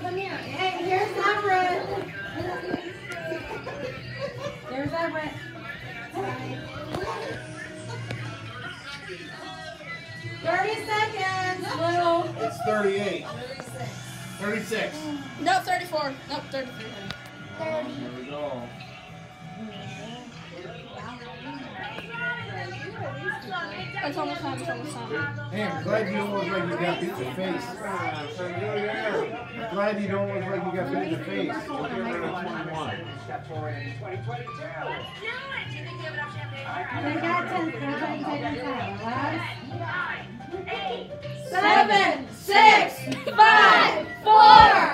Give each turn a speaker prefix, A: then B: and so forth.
A: come here. Hey, here's Everett. There's Everett. 30 seconds, little.
B: It's 38. 36.
C: No, 34. Nope, 33.
B: 30. Here we go.
C: It's almost time. It's almost time.
B: Hey, I'm glad you don't look like you got beat in the face. I'm glad you don't look like you got beat in the face. You'll get rid of 21.
A: They got 10. They're going to take their time.
C: 7, 6, 5, 4.